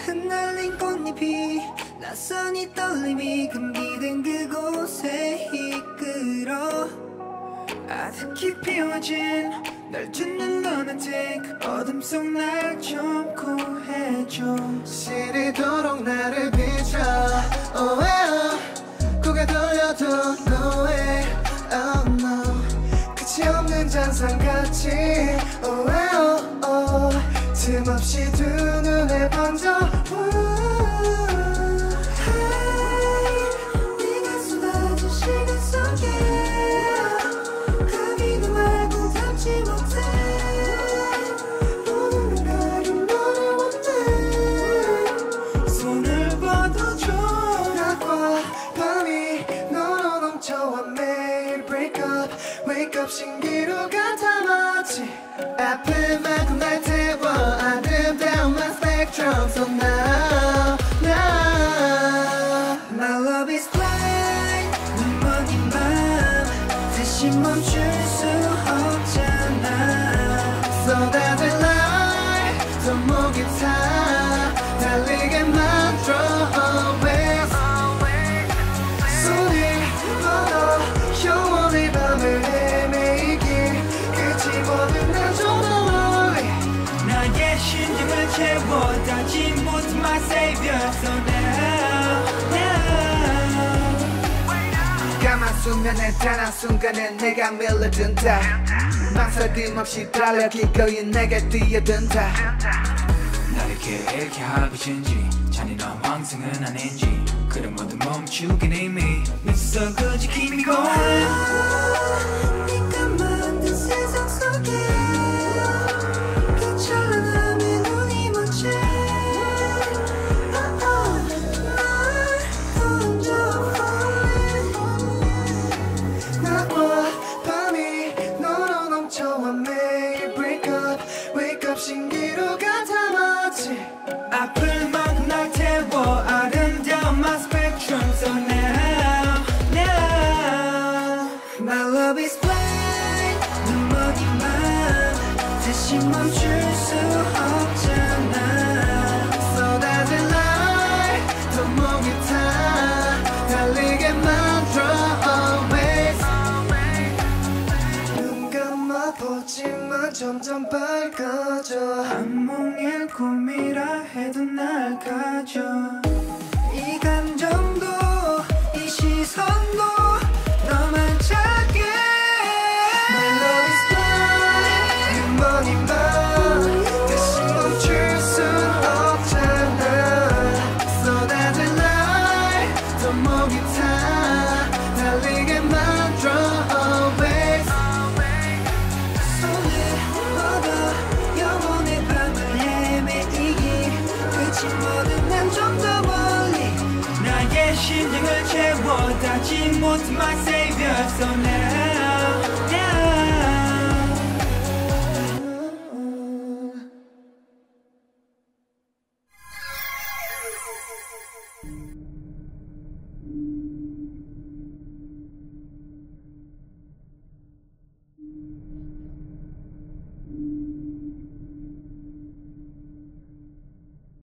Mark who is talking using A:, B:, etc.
A: 흩날린 꽃잎이 낯선 이 떨림이 금기된 그곳에 이끌어 아득히 피어진 널 듣는 lunatic 어둠 속 날 좀 구해줘
B: 시리도록 나를 비춰 oh, well. 고개 돌려도 no way oh no 끝이 없는 잔상같이 oh, well, oh. 틈없이 두 눈에 번져
A: 네가 쏟아진 시간 속에 가비도 말고 담지 못해 모든 나를 너를 원해 손을 뻗어줘
B: 낮과 밤이 너로 넘쳐와 매일 break up wake up 신기루 같아 마치 아픈 만큼 날 태워 아름다운 my spectrum so now now
A: My love is blind 눈먼 밤 다시 멈출 수 없잖아
B: 쏟아질 light 더 목이 타 달리게 만들어 always 손을 뻗어 영원히 밤을 헤매이길 끝이 모든 난 좀 더 멀리
A: 나의 심장을 채워 닿지 못한 my savior So now, now
B: 까만 수면에 단 한순간에 내가 밀려든다 망설임 없이 달려 기꺼이 내게 뛰어든다
C: 날 이렇게 하고신지 잔인한 환승은 아닌지 그런 모두 멈추긴 이미
A: 미쳐 그저 keep me going 네가 만든 세상 속에 그 찬란함에 눈이 멋져
B: 낮과 밤이 너로 넘쳐와 매일 break up wake up 신기루 같아 마치
A: 아플 만큼 날 태워 아름다운 my spectrum So now, now My love is blind 눈먼 밤 다시 멈출 수 없잖아
B: 쏟아질 light 더 목이 타 달리게 만들어 always 눈 감아 보지만 점점 밝아져
A: 한몽의 꿈이라 해도 날 가져 이 감정도 이 시선도 너만 찾게
B: My love is blind 눈먼 밤 다시 멈출 순 없잖아 쏟아질 light 더 목이 타 달리게 만들어 always
A: 손을 뻗어 영원의 밤을 헤매이기 끝이 뭐든 난 좀 더 멀리 나의 심장을 채워 닿지 못한 my savior So now, now